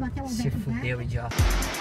Se fudeu, idiota.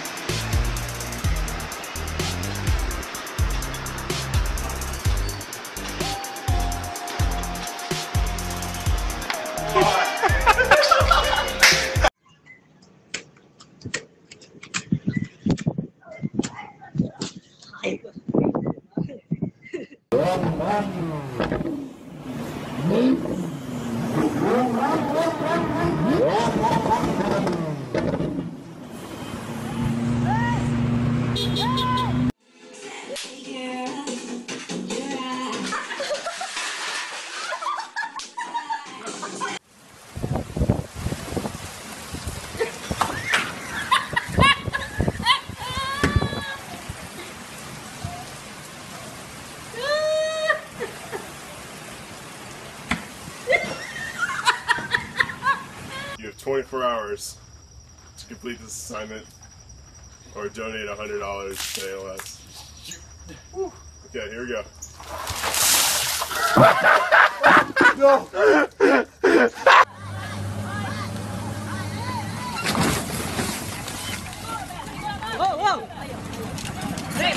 You have 24 hours to complete this assignment or donate $100 to ALS. Okay, here we go. No! Whoa, whoa! Hey,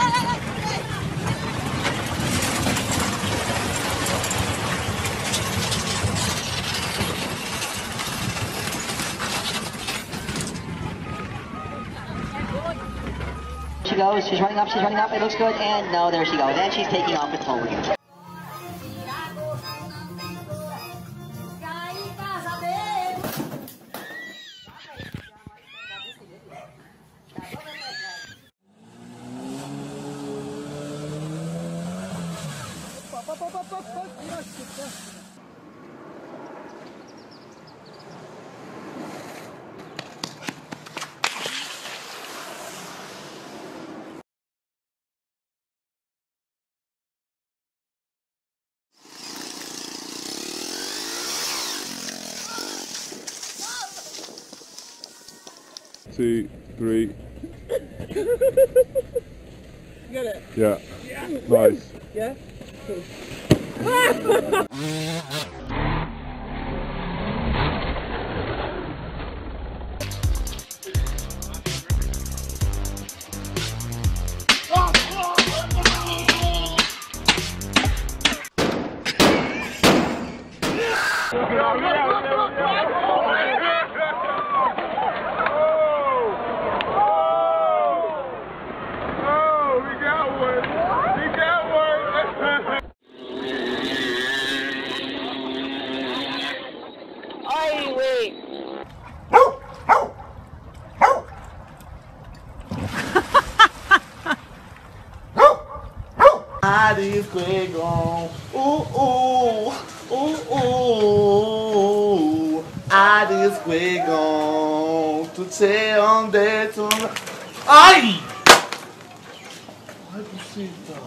She goes, she's running up, it looks good, and no, there she goes, and she's taking off with forward. Two, three. Get it? Yeah. Nice. Yeah? Cool. Escorregam, a escorregam, tu sei onde tu... Ai! Ai, buceta.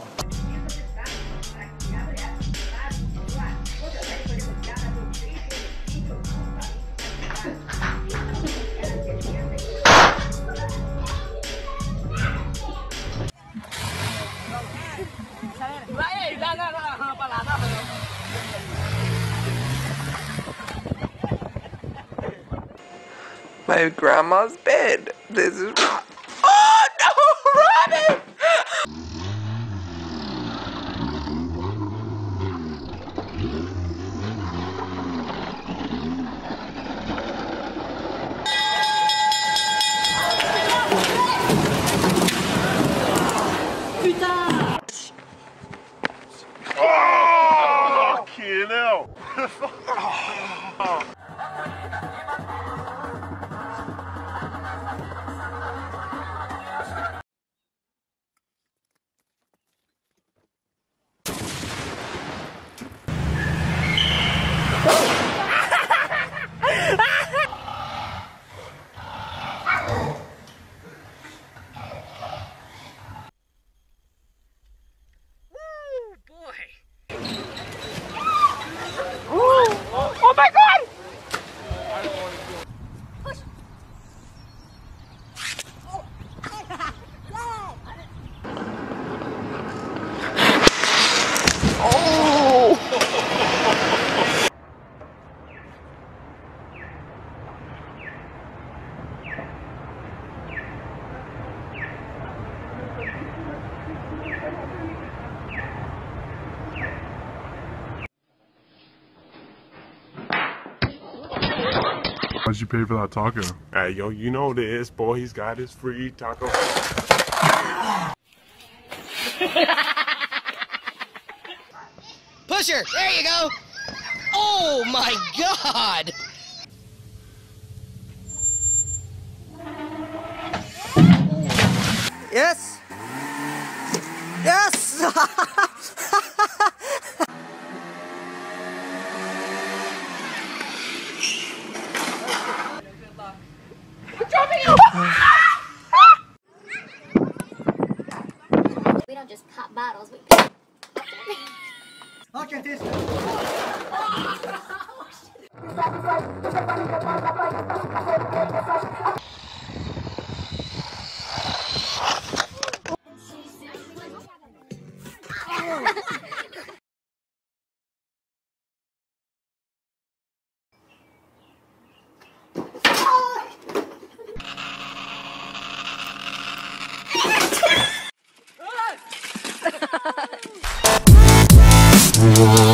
My grandma's bed. This is... Oh no! Running! Oh! Fucking hell! boy! much you pay for that taco? Hey, yo, you know this, boy. He's got his free taco. Pusher, there you go. Oh my God. Yes. Yes. We don't just pop bottles, we pick. Look at this. Oh!